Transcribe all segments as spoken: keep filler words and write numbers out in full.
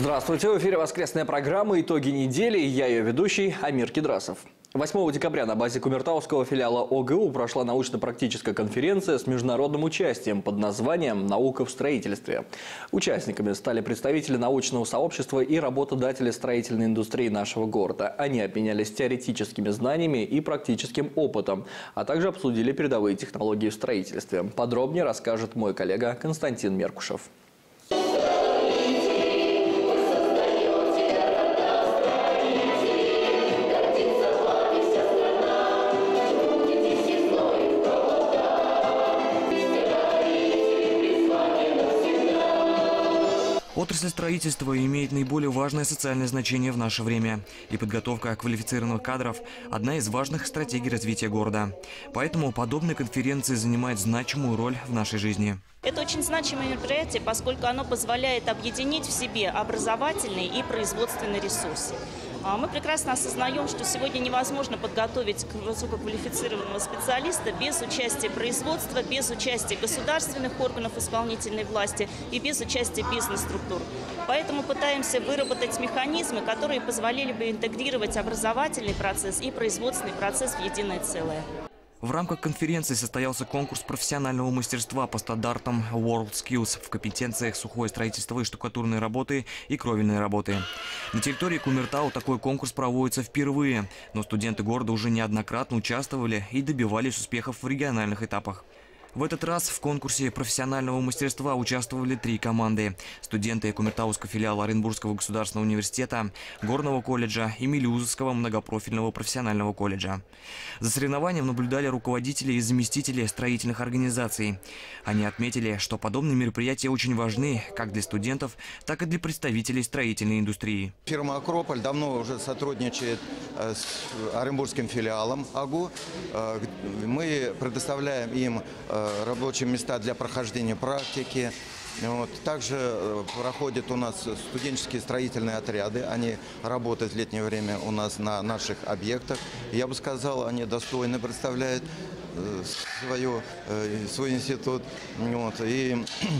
Здравствуйте! В эфире воскресная программа «Итоги недели». Я ее ведущий Амир Кедрасов. восьмого декабря на базе Кумертауского филиала ОГУ прошла научно-практическая конференция с международным участием под названием «Наука в строительстве». Участниками стали представители научного сообщества и работодатели строительной индустрии нашего города. Они обменялись теоретическими знаниями и практическим опытом, а также обсудили передовые технологии в строительстве. Подробнее расскажет мой коллега Константин Меркушев. Отрасль строительства имеет наиболее важное социальное значение в наше время. И подготовка квалифицированных кадров – одна из важных стратегий развития города. Поэтому подобные конференции занимают значимую роль в нашей жизни. Это очень значимое мероприятие, поскольку оно позволяет объединить в себе образовательный и производственный ресурс. Мы прекрасно осознаем, что сегодня невозможно подготовить высококвалифицированного специалиста без участия производства, без участия государственных органов исполнительной власти и без участия бизнес-структур. Поэтому пытаемся выработать механизмы, которые позволили бы интегрировать образовательный процесс и производственный процесс в единое целое. В рамках конференции состоялся конкурс профессионального мастерства по стандартам WorldSkills в компетенциях сухое строительство и штукатурные работы и кровельные работы. На территории Кумертау такой конкурс проводится впервые, но студенты города уже неоднократно участвовали и добивались успехов в региональных этапах. В этот раз в конкурсе профессионального мастерства участвовали три команды. Студенты Кумертауского филиала Оренбургского государственного университета, Горного колледжа и Мелеузовского многопрофильного профессионального колледжа. За соревнованием наблюдали руководители и заместители строительных организаций. Они отметили, что подобные мероприятия очень важны как для студентов, так и для представителей строительной индустрии. Фирма «Акрополь» давно уже сотрудничает с Оренбургским филиалом ОГУ. Мы предоставляем им рабочие места для прохождения практики. Вот. Также проходят у нас студенческие строительные отряды. Они работают в летнее время у нас на наших объектах. Я бы сказал, они достойно представляют свою, свой институт. Вот. И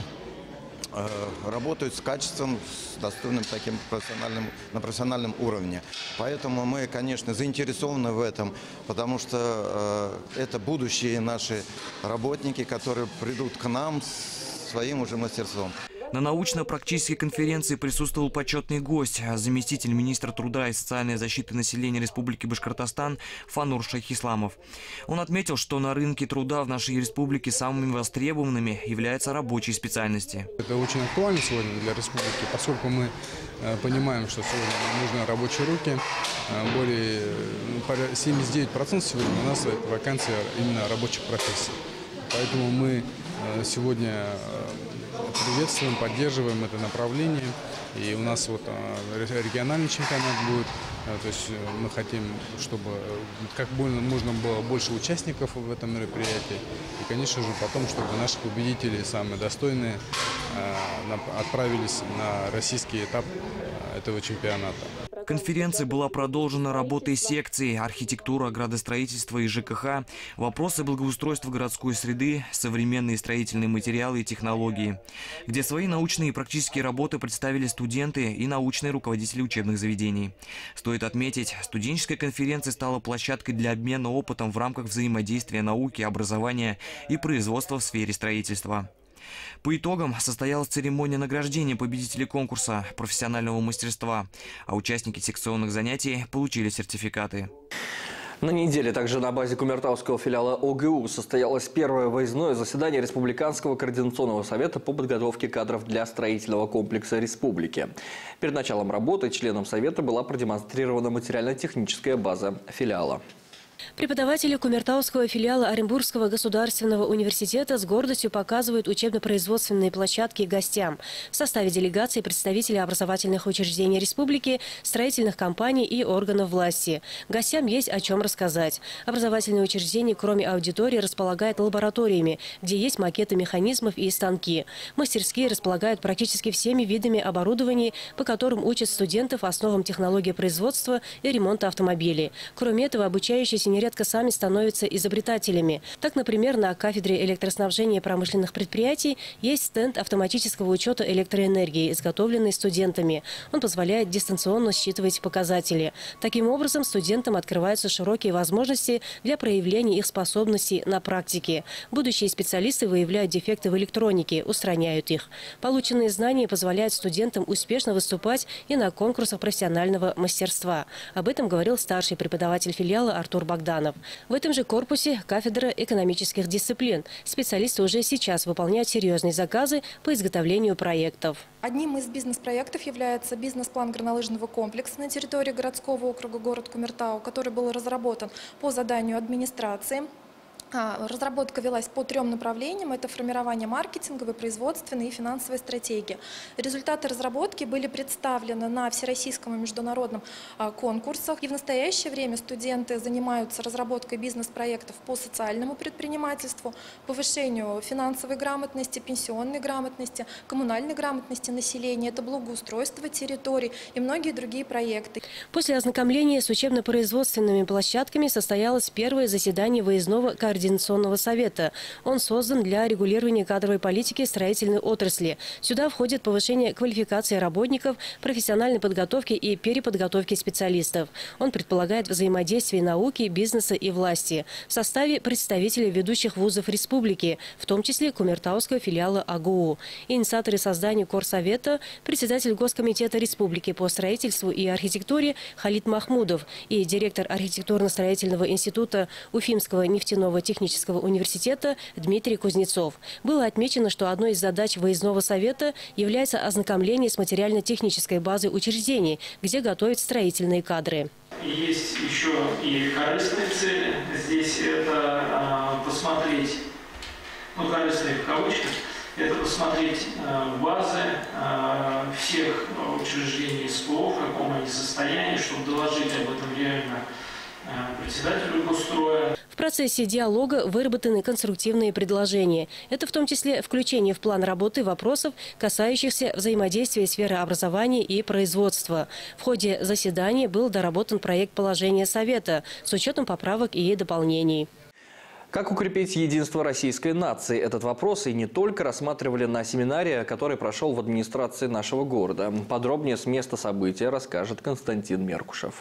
работают с качеством, с достойным таким профессиональным, на профессиональном уровне. Поэтому мы, конечно, заинтересованы в этом, потому что э, это будущие наши работники, которые придут к нам с своим уже мастерством. На научно-практической конференции присутствовал почетный гость, заместитель министра труда и социальной защиты населения Республики Башкортостан Фанур Шайхисламов. Он отметил, что на рынке труда в нашей республике самыми востребованными являются рабочие специальности. Это очень актуально сегодня для республики, поскольку мы понимаем, что сегодня нужны рабочие руки. Более семьдесят девять процентов сегодня у нас вакансия именно рабочих профессий. Поэтому мы сегодня приветствуем, поддерживаем это направление. И у нас вот региональный чемпионат будет. То есть мы хотим, чтобы как можно было больше участников в этом мероприятии. И, конечно же, потом, чтобы наши победители, самые достойные, отправились на российский этап этого чемпионата. Конференция была продолжена работой секций «Архитектура, градостроительство и ЖКХ», «Вопросы благоустройства городской среды», «Современные строительные материалы и технологии», где свои научные и практические работы представили студенты и научные руководители учебных заведений. Стоит отметить, студенческая конференция стала площадкой для обмена опытом в рамках взаимодействия науки, образования и производства в сфере строительства. По итогам состоялась церемония награждения победителей конкурса профессионального мастерства, а участники секционных занятий получили сертификаты. На неделе также на базе Кумертауского филиала ОГУ состоялось первое выездное заседание Республиканского координационного совета по подготовке кадров для строительного комплекса республики. Перед началом работы членам совета была продемонстрирована материально-техническая база филиала. Преподаватели Кумертауского филиала Оренбургского государственного университета с гордостью показывают учебно-производственные площадки гостям. В составе делегации представители образовательных учреждений республики, строительных компаний и органов власти. Гостям есть о чем рассказать. Образовательные учреждения, кроме аудитории, располагают лабораториями, где есть макеты механизмов и станки. Мастерские располагают практически всеми видами оборудования, по которым учат студентов основам технологии производства и ремонта автомобилей. Кроме этого, обучающиеся корпусе нередко сами становятся изобретателями. Так, например, на кафедре электроснабжения промышленных предприятий есть стенд автоматического учета электроэнергии, изготовленный студентами. Он позволяет дистанционно считывать показатели. Таким образом, студентам открываются широкие возможности для проявления их способностей на практике. Будущие специалисты выявляют дефекты в электронике, устраняют их. Полученные знания позволяют студентам успешно выступать и на конкурсах профессионального мастерства. Об этом говорил старший преподаватель филиала Артур Богданов. В этом же корпусе кафедра экономических дисциплин. Специалисты уже сейчас выполняют серьезные заказы по изготовлению проектов. Одним из бизнес-проектов является бизнес-план горнолыжного комплекса на территории городского округа город Кумертау, который был разработан по заданию администрации. Разработка велась по трем направлениям. Это формирование маркетинговой, производственной и финансовой стратегии. Результаты разработки были представлены на всероссийском и международном конкурсах. И в настоящее время студенты занимаются разработкой бизнес-проектов по социальному предпринимательству, повышению финансовой грамотности, пенсионной грамотности, коммунальной грамотности населения. Это благоустройство территорий и многие другие проекты. После ознакомления с учебно-производственными площадками состоялось первое заседание выездного координационного Координационного совета. Он создан для регулирования кадровой политики строительной отрасли. Сюда входит повышение квалификации работников, профессиональной подготовки и переподготовки специалистов. Он предполагает взаимодействие науки, бизнеса и власти в составе представителей ведущих вузов республики, в том числе Кумертауского филиала АГУ. Инициаторы создания Корсовета – председатель Госкомитета республики по строительству и архитектуре Халид Махмудов и директор архитектурно-строительного института Уфимского нефтяного технического университета Дмитрий Кузнецов. Было отмечено, что одной из задач выездного совета является ознакомление с материально-технической базой учреждений, где готовят строительные кадры. Есть еще и корыстные цели. Здесь это а, посмотреть, ну, корыстные в кавычках, это посмотреть а, базы а, всех учреждений СПО, в каком они состоянии, чтобы доложить об этом реально председателю Госстроя. В процессе диалога выработаны конструктивные предложения. Это в том числе включение в план работы вопросов, касающихся взаимодействия сферы образования и производства. В ходе заседания был доработан проект положения Совета с учетом поправок и дополнений. Как укрепить единство российской нации? Этот вопрос и не только рассматривали на семинаре, который прошел в администрации нашего города. Подробнее с места события расскажет Константин Меркушев.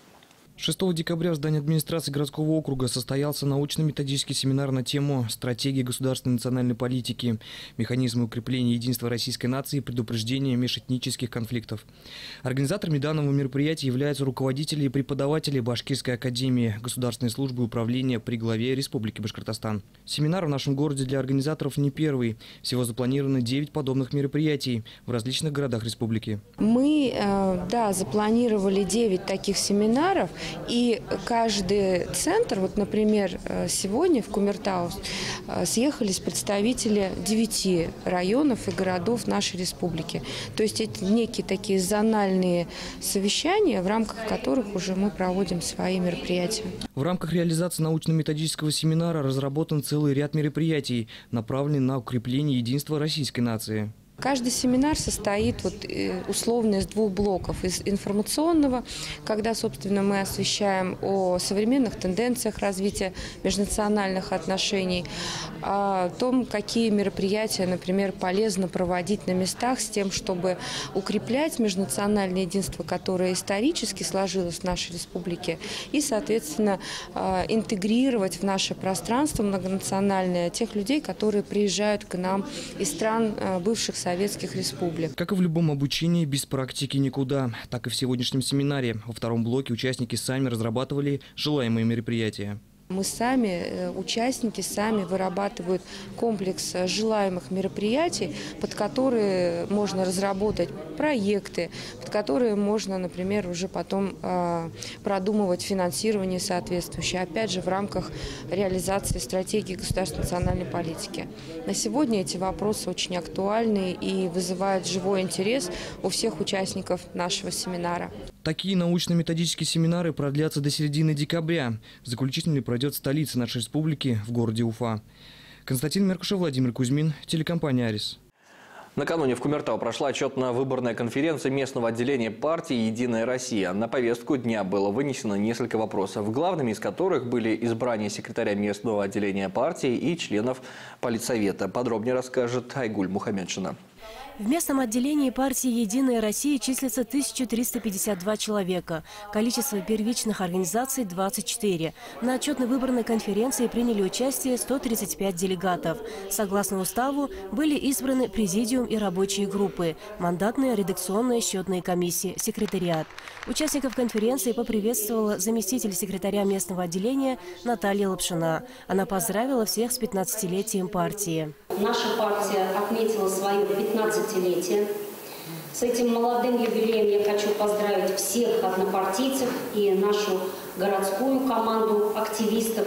шестого декабря в здании администрации городского округа состоялся научно-методический семинар на тему «Стратегии государственной национальной политики. Механизмы укрепления единства российской нации и предупреждения межэтнических конфликтов». Организаторами данного мероприятия являются руководители и преподаватели Башкирской академии Государственной службы управления при главе Республики Башкортостан. Семинар в нашем городе для организаторов не первый. Всего запланировано девять подобных мероприятий в различных городах республики. Мы, да, запланировали девять таких семинаров. И каждый центр, вот, например, сегодня в Кумертау съехались представители девяти районов и городов нашей республики. То есть это некие такие зональные совещания, в рамках которых уже мы проводим свои мероприятия. В рамках реализации научно-методического семинара разработан целый ряд мероприятий, направленных на укрепление единства российской нации. Каждый семинар состоит вот, условно из двух блоков. Из информационного, когда, собственно, мы освещаем о современных тенденциях развития межнациональных отношений, о том, какие мероприятия, например, полезно проводить на местах с тем, чтобы укреплять межнациональное единство, которое исторически сложилось в нашей республике, и, соответственно, интегрировать в наше пространство многонациональное тех людей, которые приезжают к нам из стран бывших советских Советских республик. Как и в любом обучении, без практики никуда. Так и в сегодняшнем семинаре. Во втором блоке участники сами разрабатывали желаемые мероприятия. Мы сами, участники сами вырабатывают комплекс желаемых мероприятий, под которые можно разработать проекты, под которые можно, например, уже потом э, продумывать финансирование соответствующее, опять же, в рамках реализации стратегии государственной национальной политики. На сегодня эти вопросы очень актуальны и вызывают живой интерес у всех участников нашего семинара. Такие научно-методические семинары продлятся до середины декабря. Заключительный пройдет в столице нашей республики, в городе Уфа. Константин Меркушев, Владимир Кузьмин, телекомпания «Арис». Накануне в Кумертау прошла отчетно-выборная конференция местного отделения партии «Единая Россия». На повестку дня было вынесено несколько вопросов, главными из которых были избрание секретаря местного отделения партии и членов политсовета. Подробнее расскажет Айгуль Мухаммедшина. В местном отделении партии «Единая Россия» числится тысяча триста пятьдесят два человека. Количество первичных организаций – двадцать четыре. На отчетно-выборной конференции приняли участие сто тридцать пять делегатов. Согласно уставу, были избраны президиум и рабочие группы, мандатные, редакционные, счетные комиссии, секретариат. Участников конференции поприветствовала заместитель секретаря местного отделения Наталья Лапшина. Она поздравила всех с пятнадцатилетием партии. Наша партия отметила свое пятнадцатилетие. С этим молодым юбилеем я хочу поздравить всех однопартийцев и нашу городскую команду активистов,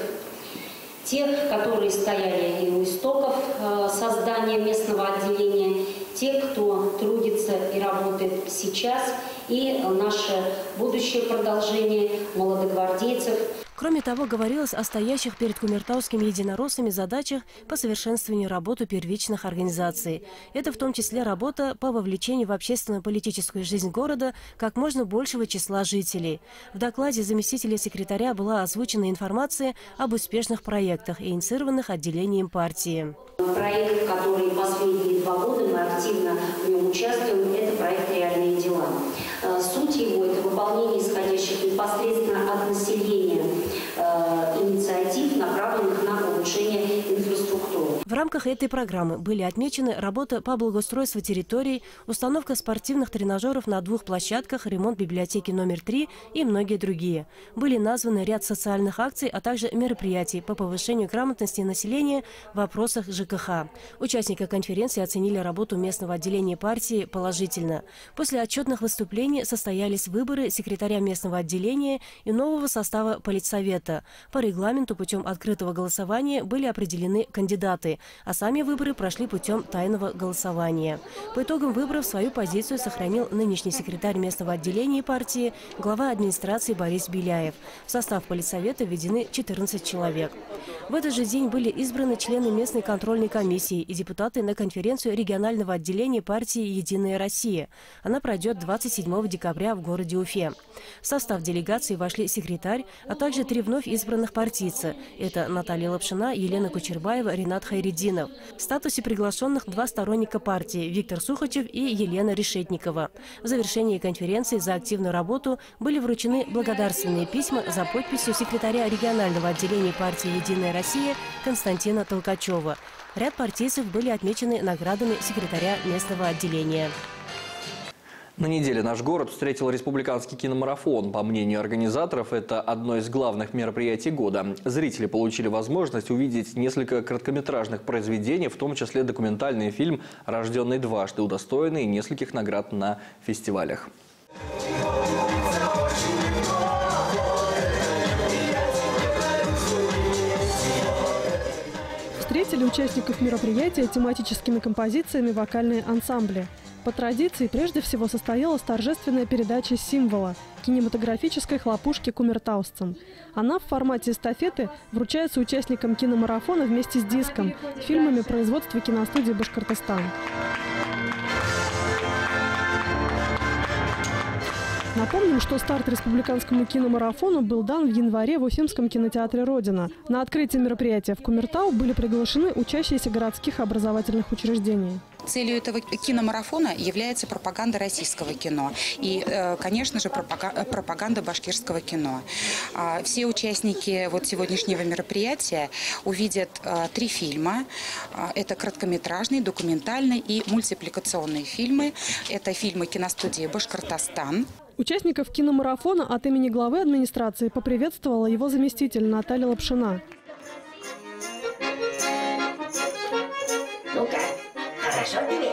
тех, которые стояли и у истоков создания местного отделения, те, кто трудится и работает сейчас, и наше будущее продолжение молодогвардейцев. Кроме того, говорилось о стоящих перед кумертаускими единороссами задачах по совершенствованию работы первичных организаций. Это в том числе работа по вовлечению в общественно-политическую жизнь города как можно большего числа жителей. В докладе заместителя секретаря была озвучена информация об успешных проектах, инициированных отделением партии. Проект, который последние два года мы активно в нем участвуем, это проект «Реальные дела». Суть его – это выполнение исходящих непосредственно от населения инициатив, направленных на улучшение инфраструктуры. В рамках этой программы были отмечены работа по благоустройству территорий, установка спортивных тренажеров на двух площадках, ремонт библиотеки номер три и многие другие. Были названы ряд социальных акций, а также мероприятий по повышению грамотности населения в вопросах ЖКХ. Участники конференции оценили работу местного отделения партии положительно. После отчетных выступлений состоялись выборы секретаря местного отделения и нового состава политсовета. По регламенту путем открытого голосования были определены кандидаты, а сами выборы прошли путем тайного голосования. По итогам выборов свою позицию сохранил нынешний секретарь местного отделения партии, глава администрации Борис Беляев. В состав политсовета введены четырнадцать человек. В этот же день были избраны члены местной контрольной комиссии и депутаты на конференцию регионального отделения партии «Единая Россия». Она пройдет двадцать седьмого декабря в городе Уфе. В состав делегации вошли секретарь, а также три вновь избранных партийца. Это Наталья Лапшина, Елена Кучербаева, Ринат Хайреддинов. В статусе приглашенных два сторонника партии – Виктор Сухачев и Елена Решетникова. В завершении конференции за активную работу были вручены благодарственные письма за подписью секретаря регионального отделения партии «Единая Россия» Константина Толкачева. Ряд партийцев были отмечены наградами секретаря местного отделения. На неделе наш город встретил республиканский киномарафон. По мнению организаторов, это одно из главных мероприятий года. Зрители получили возможность увидеть несколько короткометражных произведений, в том числе документальный фильм «Рожденный дважды», удостоенный нескольких наград на фестивалях. Встретили участников мероприятия тематическими композициями вокальные ансамбли. По традиции, прежде всего, состоялась торжественная передача «Символа» кинематографической хлопушки кумертаусцам. Она в формате эстафеты вручается участникам киномарафона вместе с диском, фильмами производства киностудии «Башкортостан». Напомним, что старт республиканскому киномарафону был дан в январе в Уфимском кинотеатре «Родина». На открытие мероприятия в Кумертау были приглашены учащиеся городских образовательных учреждений. Целью этого киномарафона является пропаганда российского кино и, конечно же, пропаганда башкирского кино. Все участники вот сегодняшнего мероприятия увидят три фильма. Это короткометражные, документальные и мультипликационные фильмы. Это фильмы киностудии «Башкортостан». Участников киномарафона от имени главы администрации поприветствовала его заместитель Наталья Лапшина. Ну как, хорошо тебе?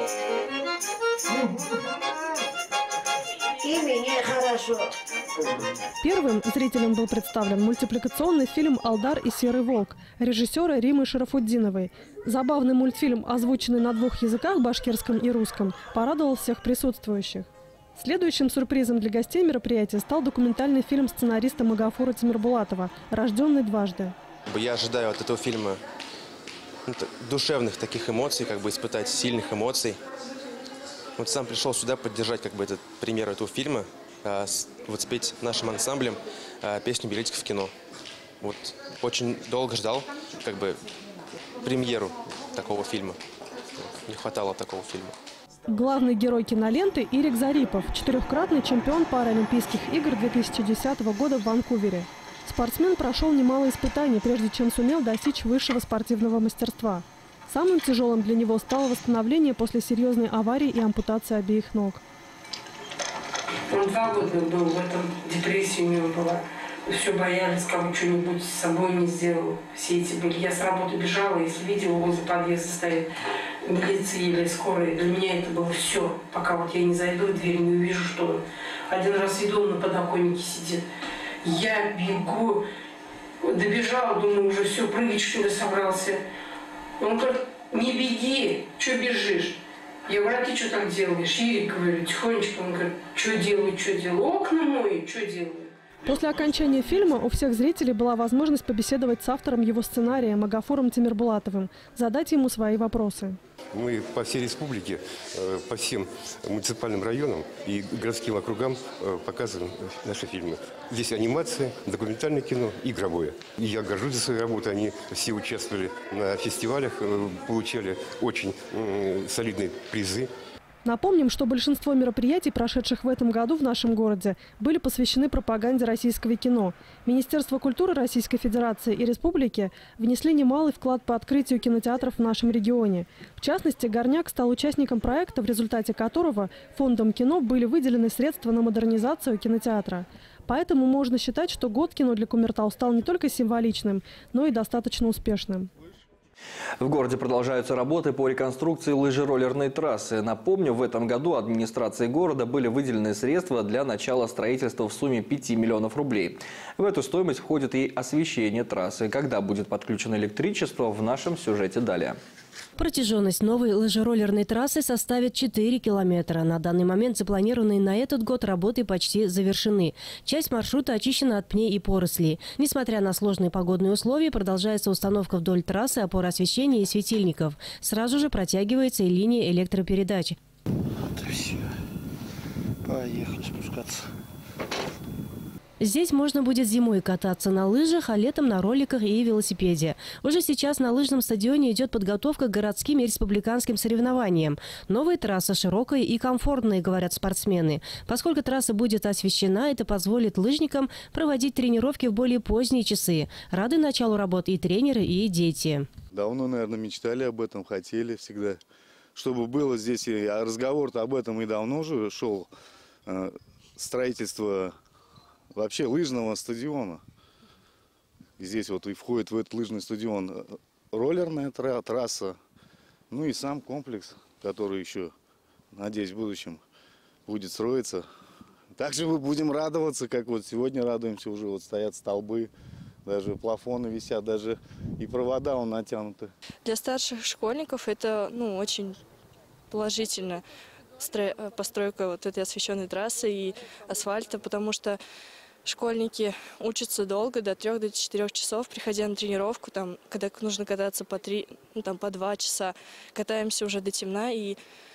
И мне хорошо. Первым зрителям был представлен мультипликационный фильм «Алдар и серый волк» режиссера Римы Шарафутдиновой. Забавный мультфильм, озвученный на двух языках, башкирском и русском, порадовал всех присутствующих. Следующим сюрпризом для гостей мероприятия стал документальный фильм сценариста Магафура Тимирбулатова «Рожденный дважды». Я ожидаю от этого фильма душевных таких эмоций, как бы испытать сильных эмоций. Вот сам пришел сюда поддержать как бы этот премьер этого фильма, а, с, вот спеть нашим ансамблем а, песню «Билетик в кино». Вот очень долго ждал как бы премьеру такого фильма. Не хватало такого фильма. Главный герой киноленты Ирик Зарипов, четырехкратный чемпион Паралимпийских игр две тысячи десятого года в Ванкувере. Спортсмен прошел немало испытаний, прежде чем сумел достичь высшего спортивного мастерства. Самым тяжелым для него стало восстановление после серьезной аварии и ампутации обеих ног. Он два года был в этом, депрессии у него была. Все боялись, кому что-нибудь с собой не сделал. Все эти были. Я с работы бежала, если видела, возле подъезда стоит милиция или скорая. Для меня это было все. Пока вот я не зайду в дверь, не увижу, что один раз иду, он на подоконнике сидит. Я бегу, добежала, думаю, уже все, прыгать что ли собрался. Он говорит, не беги, что бежишь? Я говорю, а ты что так делаешь? Ирик, говорю, тихонечко. Он говорит, что делаю, что делаю? Окна мои, что делаю? После окончания фильма у всех зрителей была возможность побеседовать с автором его сценария Магафуром Тимирбулатовым, задать ему свои вопросы. Мы по всей республике, по всем муниципальным районам и городским округам показываем наши фильмы. Здесь анимация, документальное кино, игровое. И я горжусь за свою работу. Они все участвовали на фестивалях, получали очень солидные призы. Напомним, что большинство мероприятий, прошедших в этом году в нашем городе, были посвящены пропаганде российского кино. Министерство культуры Российской Федерации и Республики внесли немалый вклад по открытию кинотеатров в нашем регионе. В частности, Горняк стал участником проекта, в результате которого фондом кино были выделены средства на модернизацию кинотеатра. Поэтому можно считать, что год кино для Кумертау стал не только символичным, но и достаточно успешным. В городе продолжаются работы по реконструкции лыжероллерной трассы. Напомню, в этом году администрации города были выделены средства для начала строительства в сумме пяти миллионов рублей. В эту стоимость входит и освещение трассы. Когда будет подключено электричество, в нашем сюжете далее. Протяженность новой лыжероллерной трассы составит четыре километра. На данный момент запланированные на этот год работы почти завершены. Часть маршрута очищена от пней и порослей. Несмотря на сложные погодные условия, продолжается установка вдоль трассы опор освещения и светильников. Сразу же протягивается и линия электропередач. Вот и все. Поехали спускаться. Здесь можно будет зимой кататься на лыжах, а летом на роликах и велосипеде. Уже сейчас на лыжном стадионе идет подготовка к городским и республиканским соревнованиям. Новая трасса широкая и комфортная, говорят спортсмены. Поскольку трасса будет освещена, это позволит лыжникам проводить тренировки в более поздние часы. Рады началу работ и тренеры, и дети. Давно, наверное, мечтали об этом, хотели всегда. Чтобы было здесь, и разговор-то об этом и давно уже шел. Строительство вообще лыжного стадиона. И здесь вот и входит в этот лыжный стадион роллерная трасса, ну и сам комплекс, который еще, надеюсь, в будущем будет строиться. Также мы будем радоваться, как вот сегодня радуемся, уже вот стоят столбы, даже плафоны висят, даже и провода он натянуты. Для старших школьников это, ну, очень положительно, постройка вот этой освещенной трассы и асфальта, потому что школьники учатся долго, до трех, до четырех часов, приходя на тренировку, там, когда нужно кататься по три, ну, там, по два часа, катаемся уже до темна, и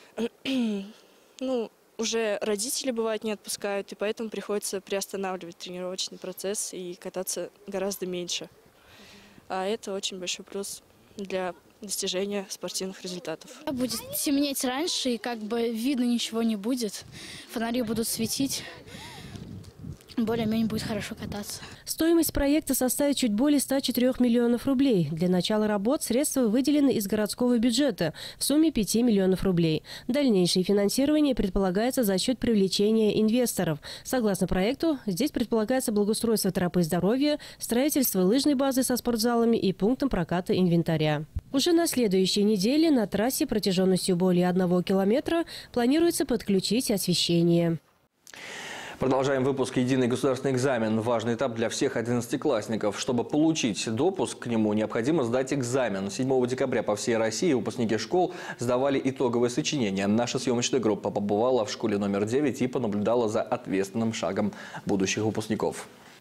ну, уже родители, бывает, не отпускают, и поэтому приходится приостанавливать тренировочный процесс и кататься гораздо меньше. А это очень большой плюс для достижения спортивных результатов. Будет темнеть раньше, и как бы видно ничего не будет, фонари будут светить. Более-менее будет хорошо кататься. Стоимость проекта составит чуть более ста четырёх миллионов рублей. Для начала работ средства выделены из городского бюджета в сумме пяти миллионов рублей. Дальнейшее финансирование предполагается за счет привлечения инвесторов. Согласно проекту, здесь предполагается благоустройство тропы здоровья, строительство лыжной базы со спортзалами и пунктом проката инвентаря. Уже на следующей неделе на трассе протяженностью более одного километра планируется подключить освещение. Продолжаем выпуск «Единый государственный экзамен». Важный этап для всех одиннадцатиклассников. Чтобы получить допуск к нему, необходимо сдать экзамен. седьмого декабря по всей России выпускники школ сдавали итоговое сочинение. Наша съемочная группа побывала в школе номер девять и понаблюдала за ответственным шагом будущих выпускников.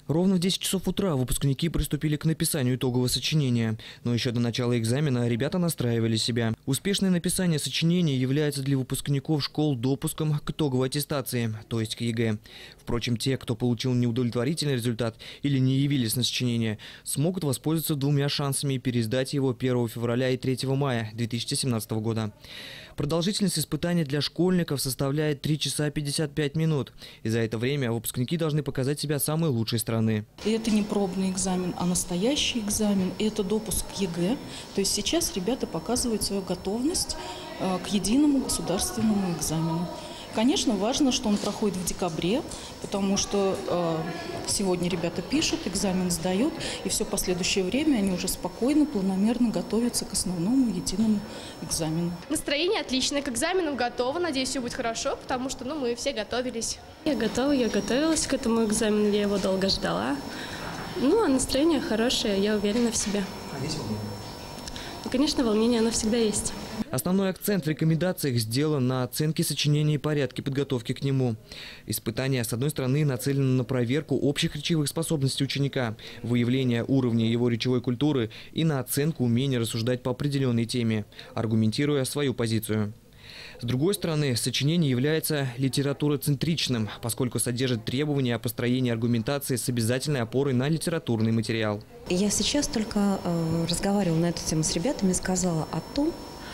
Ровно в десять часов утра выпускники приступили к написанию итогового сочинения. Но еще до начала экзамена ребята настраивали себя. Успешное написание сочинения является для выпускников школ допуском к итоговой аттестации, то есть к ЕГЭ. Впрочем, те, кто получил неудовлетворительный результат или не явились на сочинение, смогут воспользоваться двумя шансами и пересдать его первого февраля и третьего мая две тысячи семнадцатого года. Продолжительность испытаний для школьников составляет три часа пятьдесят пять минут. И за это время выпускники должны показать себя с самой лучшей стороны. И это не пробный экзамен, а настоящий экзамен. И это допуск к ЕГЭ. То есть сейчас ребята показывают свою готовность к единому государственному экзамену. Конечно, важно, что он проходит в декабре, потому что э, сегодня ребята пишут, экзамен сдают, и все последующее время они уже спокойно, планомерно готовятся к основному единому экзамену. Настроение отличное, к экзаменам готова, надеюсь, все будет хорошо, потому что ну, мы все готовились. Я готова, я готовилась к этому экзамену, я его долго ждала. Ну, а настроение хорошее, я уверена в себе. А есть волнение? Ну, конечно, волнение, оно всегда есть. Основной акцент в рекомендациях сделан на оценке сочинения и порядке подготовки к нему. Испытания, с одной стороны, нацелены на проверку общих речевых способностей ученика, выявление уровня его речевой культуры и на оценку умения рассуждать по определенной теме, аргументируя свою позицию. С другой стороны, сочинение является литературоцентричным, поскольку содержит требования о построении аргументации с обязательной опорой на литературный материал. Я сейчас только э, разговаривала на эту тему с ребятами и сказала о том,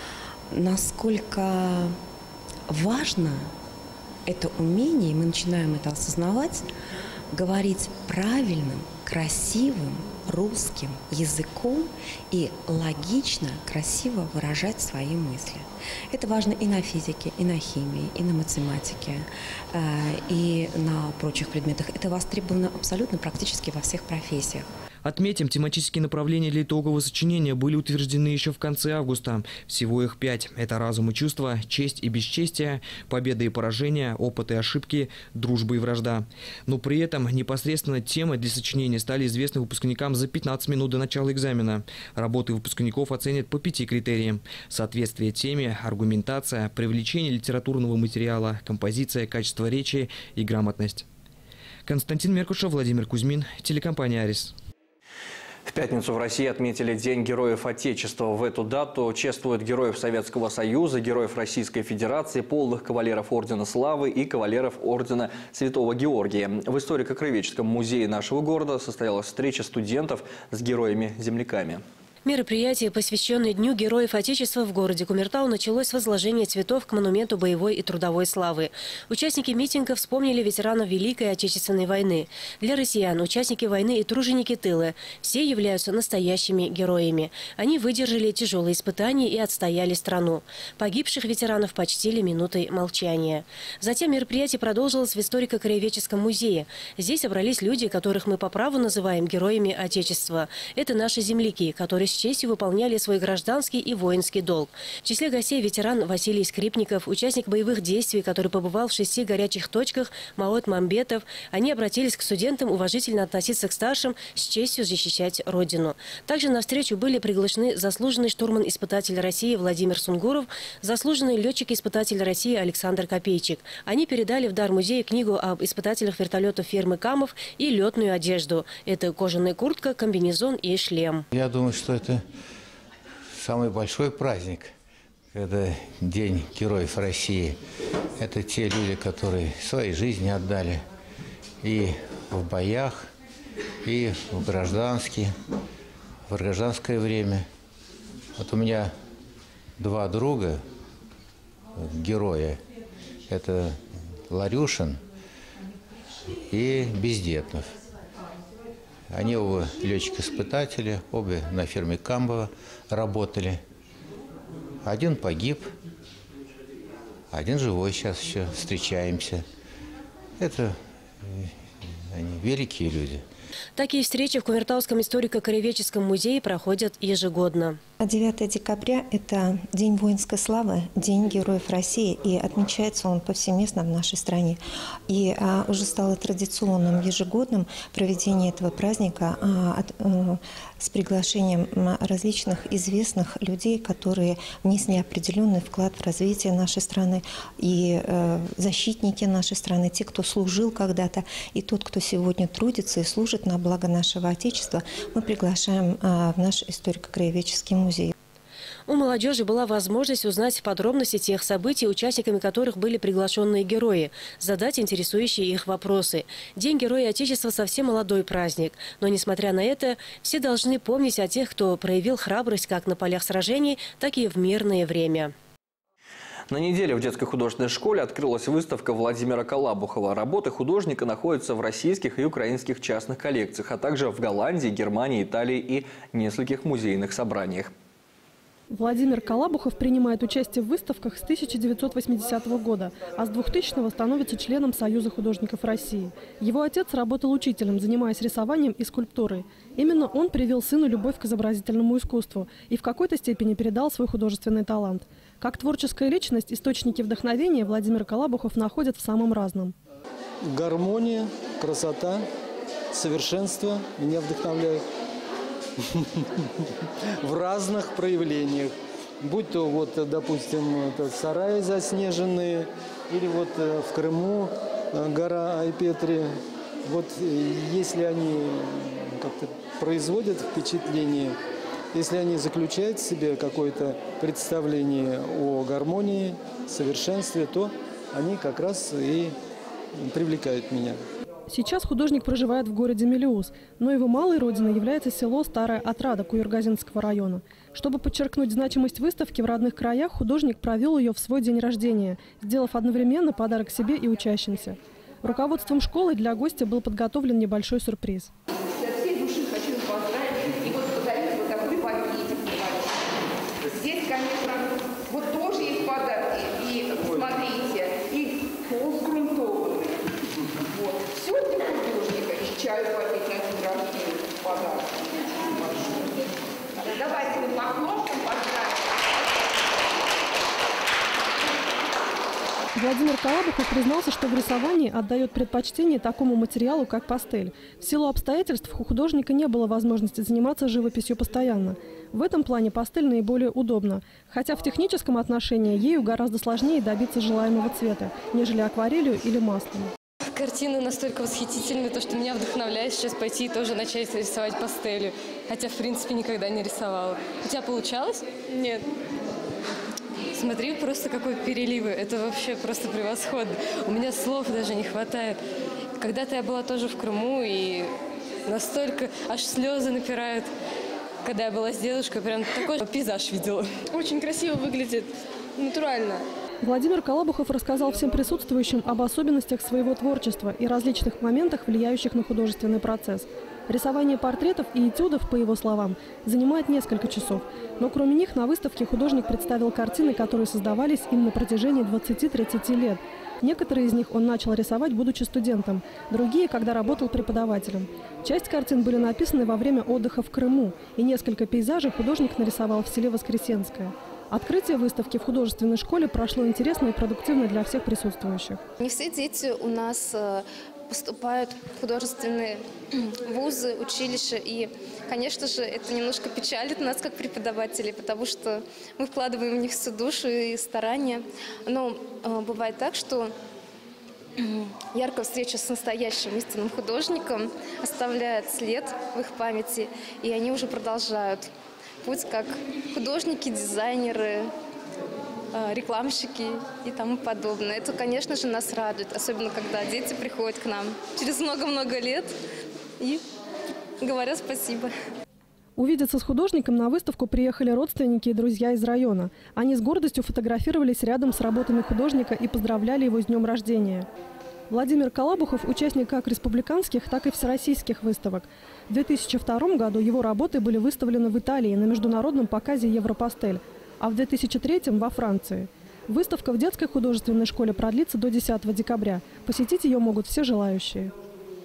насколько важно это умение, и мы начинаем это осознавать, говорить правильным, красивым русским языком и логично, красиво выражать свои мысли. Это важно и на физике, и на химии, и на математике, и на прочих предметах. Это востребовано абсолютно практически во всех профессиях. Отметим, тематические направления для итогового сочинения были утверждены еще в конце августа. Всего их пять. Это разум и чувства, честь и бесчестие, победа и поражение, опыт и ошибки, дружба и вражда. Но при этом непосредственно темы для сочинения стали известны выпускникам за пятнадцать минут до начала экзамена. Работы выпускников оценят по пяти критериям: соответствие теме, аргументация, привлечение литературного материала, композиция, качество речи и грамотность. Константин Меркушев, Владимир Кузьмин, телекомпания «Арис». В пятницу в России отметили День Героев Отечества. В эту дату чествуют героев Советского Союза, героев Российской Федерации, полных кавалеров Ордена Славы и кавалеров Ордена Святого Георгия. В историко-краеведческом музее нашего города состоялась встреча студентов с героями-земляками. Мероприятие, посвященное Дню Героев Отечества в городе Кумертау, началось с возложения цветов к монументу боевой и трудовой славы. Участники митинга вспомнили ветеранов Великой Отечественной войны. Для россиян участники войны и труженики тыла все являются настоящими героями. Они выдержали тяжелые испытания и отстояли страну. Погибших ветеранов почтили минутой молчания. Затем мероприятие продолжилось в историко-краеведческом музее. Здесь собрались люди, которых мы по праву называем героями Отечества. Это наши земляки, которые с честью выполняли свой гражданский и воинский долг. В числе гостей ветеран Василий Скрипников, участник боевых действий, который побывал в шести горячих точках, Маот Мамбетов. Они обратились к студентам уважительно относиться к старшим, с честью защищать Родину. Также на встречу были приглашены заслуженный штурман-испытатель России Владимир Сунгуров, заслуженный летчик-испытатель России Александр Копейчик. Они передали в дар музею книгу об испытателях вертолетов фирмы «Камов» и летную одежду. Это кожаная куртка, комбинезон и шлем. Я думаю, что это самый большой праздник, когда День Героев России. Это те люди, которые свои жизни отдали и в боях, и в гражданские, в гражданское время. Вот у меня два друга, героя. Это Ларюшин и Бездетнов. Они оба летчик-испытатели, обе на фирме Камбова работали. Один погиб, один живой, сейчас еще встречаемся. Это они великие люди. Такие встречи в Кумертауском историко-краеведческом музее проходят ежегодно. девятое декабря – это День воинской славы, День Героев России, и отмечается он повсеместно в нашей стране. И а, уже стало традиционным ежегодным проведение этого праздника а, от, а, с приглашением различных известных людей, которые внесли определенный вклад в развитие нашей страны, и а, защитники нашей страны, те, кто служил когда-то, и тот, кто сегодня трудится и служит на благо нашего Отечества, мы приглашаем в наш историко-краеведческий музей. У молодежи была возможность узнать подробности тех событий, участниками которых были приглашенные герои, задать интересующие их вопросы. День Героя Отечества совсем молодой праздник. Но, несмотря на это, все должны помнить о тех, кто проявил храбрость как на полях сражений, так и в мирное время. На неделе в детской художественной школе открылась выставка Владимира Калабухова. Работы художника находятся в российских и украинских частных коллекциях, а также в Голландии, Германии, Италии и нескольких музейных собраниях. Владимир Калабухов принимает участие в выставках с тысяча девятьсот восьмидесятого года, а с двухтысячного становится членом Союза художников России. Его отец работал учителем, занимаясь рисованием и скульптурой. Именно он привил сыну любовь к изобразительному искусству и в какой-то степени передал свой художественный талант. Как творческая личность, источники вдохновения Владимир Калабухов находит в самом разном. Гармония, красота, совершенство меня вдохновляют. В разных проявлениях. Будь то, вот, допустим, сараи заснеженные, или вот в Крыму гора Айпетри. Вот если они как-то производят впечатление, если они заключают в себе какое-то представление о гармонии, совершенстве, то они как раз и привлекают меня. Сейчас художник проживает в городе Мелеуз, но его малой родиной является село Старая Отрада Куюргазинского района. Чтобы подчеркнуть значимость выставки в родных краях, художник провел ее в свой день рождения, сделав одновременно подарок себе и учащимся. Руководством школы для гостя был подготовлен небольшой сюрприз. От всей души хочу поздравить и вот подарить вот такой пакетик. Здесь, конечно, вот тоже есть подарки. И смотрите, и пол сгрунтованный. Вот. Все для художника. И чаю попить на день рождения подарок. Давайте мы похлопаем, поздравим. Владимир Калабухов признался, что в рисовании отдает предпочтение такому материалу, как пастель. В силу обстоятельств у художника не было возможности заниматься живописью постоянно. В этом плане пастель наиболее удобна, хотя в техническом отношении ею гораздо сложнее добиться желаемого цвета, нежели акварелью или маслом. Картины настолько восхитительны, то, что меня вдохновляет сейчас пойти и тоже начать рисовать пастелью. Хотя, в принципе, никогда не рисовала. У тебя получалось? Нет. Смотри, просто какой переливы. Это вообще просто превосходно. У меня слов даже не хватает. Когда-то я была тоже в Крыму, и настолько аж слезы напирают. Когда я была с дедушкой, прям такой пейзаж видела. Очень красиво выглядит, натурально. Владимир Калабухов рассказал всем присутствующим об особенностях своего творчества и различных моментах, влияющих на художественный процесс. Рисование портретов и этюдов, по его словам, занимает несколько часов. Но кроме них на выставке художник представил картины, которые создавались им на протяжении двадцати-тридцати лет. Некоторые из них он начал рисовать, будучи студентом, другие, когда работал преподавателем. Часть картин были написаны во время отдыха в Крыму, и несколько пейзажей художник нарисовал в селе Воскресенское. Открытие выставки в художественной школе прошло интересно и продуктивно для всех присутствующих. Не все дети у нас поступают в художественные вузы, училища. И, конечно же, это немножко печалит нас, как преподавателей, потому что мы вкладываем в них всю душу и старания. Но э, бывает так, что яркая встреча с настоящим истинным художником оставляет след в их памяти, и они уже продолжают путь как художники, дизайнеры, рекламщики и тому подобное. Это, конечно же, нас радует, особенно когда дети приходят к нам через много-много лет и говорят спасибо. Увидеться с художником на выставку приехали родственники и друзья из района. Они с гордостью фотографировались рядом с работами художника и поздравляли его с днем рождения. Владимир Калабухов – участник как республиканских, так и всероссийских выставок. В две тысячи втором году его работы были выставлены в Италии на международном показе «Европастель», а в две тысячи третьем – во Франции. Выставка в детской художественной школе продлится до десятого декабря. Посетить ее могут все желающие.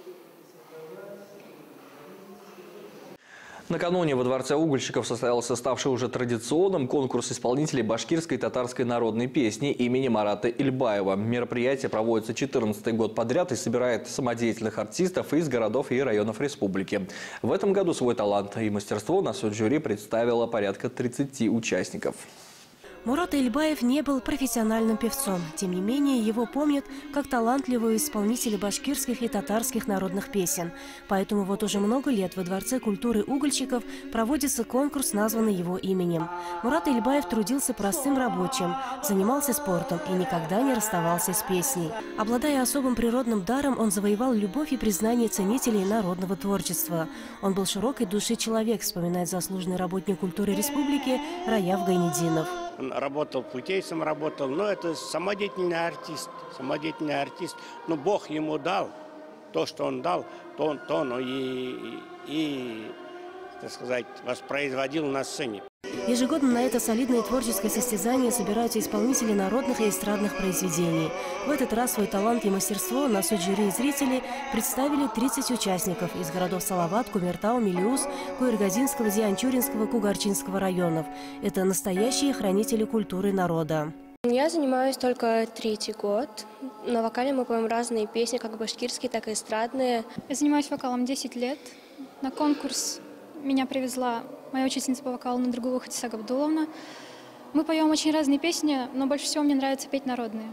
Накануне во Дворце угольщиков состоялся ставший уже традиционным конкурс исполнителей башкирской и татарской народной песни имени Марата Ильбаева. Мероприятие проводится четырнадцатый год подряд и собирает самодеятельных артистов из городов и районов республики. В этом году свой талант и мастерство на суд жюри представило порядка тридцати участников. Мурат Эльбаев не был профессиональным певцом. Тем не менее, его помнят как талантливого исполнителя башкирских и татарских народных песен. Поэтому вот уже много лет во Дворце культуры угольщиков проводится конкурс, названный его именем. Мурат Эльбаев трудился простым рабочим, занимался спортом и никогда не расставался с песней. Обладая особым природным даром, он завоевал любовь и признание ценителей народного творчества. Он был широкой души человек, вспоминает заслуженный работник культуры республики Раяв Гайнединов. Он работал путейцем, работал, но это самодеятельный артист, самодеятельный артист. Но Бог ему дал то, что он дал, то он, то он и, и, и, так сказать, воспроизводил на сцене. Ежегодно на это солидное творческое состязание собираются исполнители народных и эстрадных произведений. В этот раз свой талант и мастерство на суд жюри и зрителей представили тридцать участников из городов Салават, Кумертау, Мелеуз, Куэргазинского, Зианчуринского, Кугарчинского районов. Это настоящие хранители культуры народа. Я занимаюсь только третий год. На вокале мы поем разные песни, как башкирские, так и эстрадные. Я занимаюсь вокалом десять лет. На конкурс меня привезла моя учительница по вокалу на другую Хатиса Габдуловна. Мы поем очень разные песни, но больше всего мне нравится петь народные.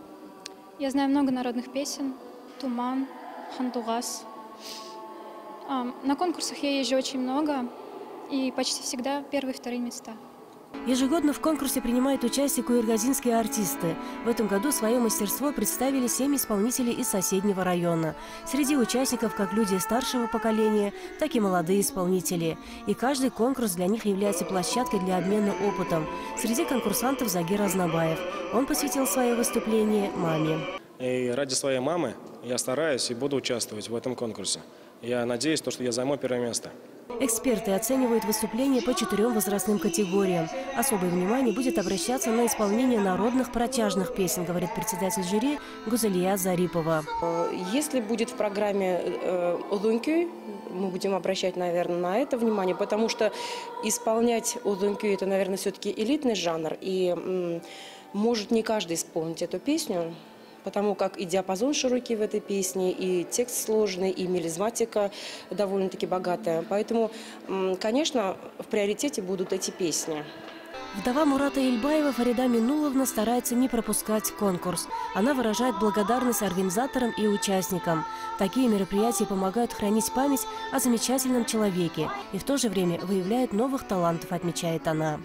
Я знаю много народных песен. Туман, Хантугас. А, на конкурсах я езжу очень много и почти всегда первые и вторые места. Ежегодно в конкурсе принимают участие куэргазинские артисты. В этом году свое мастерство представили семь исполнителей из соседнего района. Среди участников как люди старшего поколения, так и молодые исполнители. И каждый конкурс для них является площадкой для обмена опытом. Среди конкурсантов Загир Азнабаев. Он посвятил свое выступление маме. И ради своей мамы я стараюсь и буду участвовать в этом конкурсе. Я надеюсь, что я займу первое место. Эксперты оценивают выступления по четырем возрастным категориям. Особое внимание будет обращаться на исполнение народных протяжных песен, говорит председатель жюри Гузалия Зарипова. Если будет в программе «Улункюй», мы будем обращать, наверное, на это внимание, потому что исполнять «Улункюй» – это, наверное, все-таки элитный жанр, и может не каждый исполнить эту песню. Потому как и диапазон широкий в этой песне, и текст сложный, и мелизматика довольно-таки богатая. Поэтому, конечно, в приоритете будут эти песни. Вдова Мурата Эльбаева Фарида Минуловна старается не пропускать конкурс. Она выражает благодарность организаторам и участникам. Такие мероприятия помогают хранить память о замечательном человеке и в то же время выявляют новых талантов, отмечает она.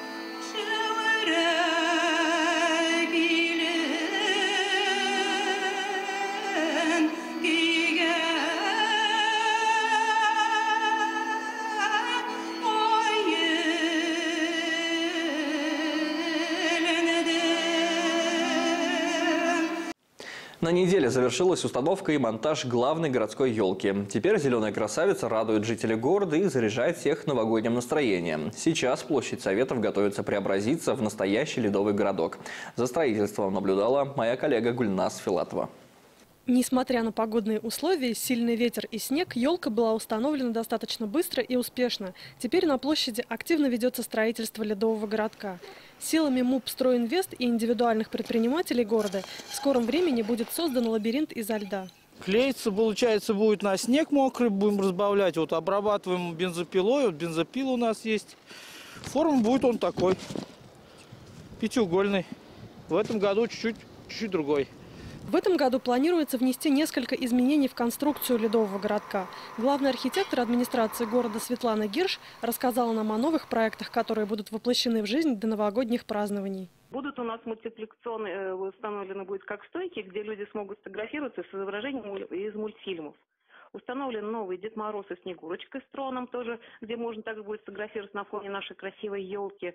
На неделе завершилась установка и монтаж главной городской елки. Теперь зеленая красавица радует жителей города и заряжает всех новогодним настроением. Сейчас площадь Советов готовится преобразиться в настоящий ледовый городок. За строительством наблюдала моя коллега Гульнас Филатова. Несмотря на погодные условия, сильный ветер и снег, елка была установлена достаточно быстро и успешно. Теперь на площади активно ведется строительство ледового городка. Силами МУП «Стройинвест» и индивидуальных предпринимателей города в скором времени будет создан лабиринт изо льда. Клеиться, получается, будет на снег мокрый, будем разбавлять. Вот обрабатываем бензопилой, вот бензопил у нас есть. Форма будет он такой, пятиугольный. В этом году чуть-чуть, чуть-чуть другой. В этом году планируется внести несколько изменений в конструкцию ледового городка. Главный архитектор администрации города Светлана Гирш рассказала нам о новых проектах, которые будут воплощены в жизнь до новогодних празднований. Будут у нас мультипликационные, установлены будет как стойки, где люди смогут сфотографироваться с изображением из мультфильмов. Установлен новый Дед Мороз и Снегурочка с троном тоже, где можно также будет сфотографироваться на фоне нашей красивой елки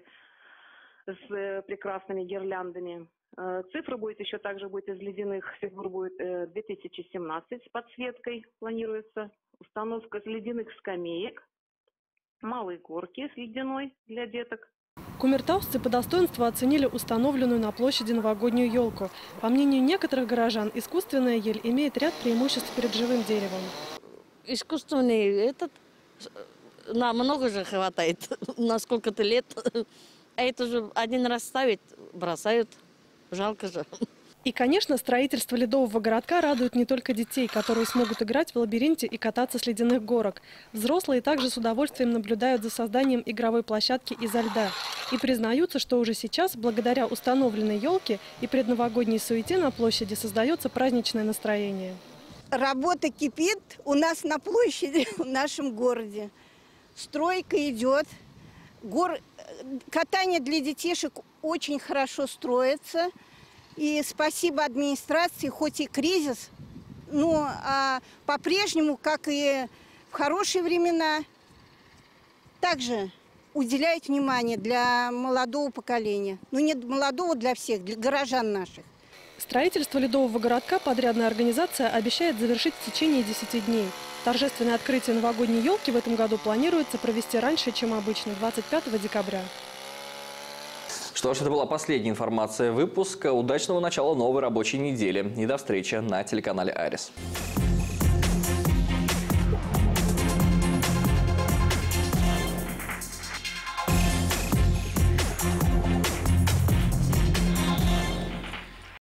с прекрасными гирляндами. Цифра будет еще также будет из ледяных фигур, будет две тысячи семнадцать с подсветкой планируется. Установка ледяных скамеек, малой горки с ледяной для деток. Кумертаусцы по достоинству оценили установленную на площади новогоднюю елку. По мнению некоторых горожан, искусственная ель имеет ряд преимуществ перед живым деревом. Искусственный этот нам много же хватает, на сколько-то лет. А это же один раз ставить, бросают. Жалко же. И, конечно, строительство ледового городка радует не только детей, которые смогут играть в лабиринте и кататься с ледяных горок. Взрослые также с удовольствием наблюдают за созданием игровой площадки изо льда. И признаются, что уже сейчас, благодаря установленной елке и предновогодней суете на площади, создается праздничное настроение. Работа кипит у нас на площади, в нашем городе. Стройка идет. Гор... Катание для детишек очень хорошо строится. И спасибо администрации, хоть и кризис, но а по-прежнему, как и в хорошие времена, также уделяет внимание для молодого поколения. Ну, не молодого для всех, для горожан наших. Строительство ледового городка подрядная организация обещает завершить в течение десяти дней. Торжественное открытие новогодней елки в этом году планируется провести раньше, чем обычно, двадцать пятого декабря. Что ж, это была последняя информация выпуска. Удачного начала новой рабочей недели. И до встречи на телеканале Арис.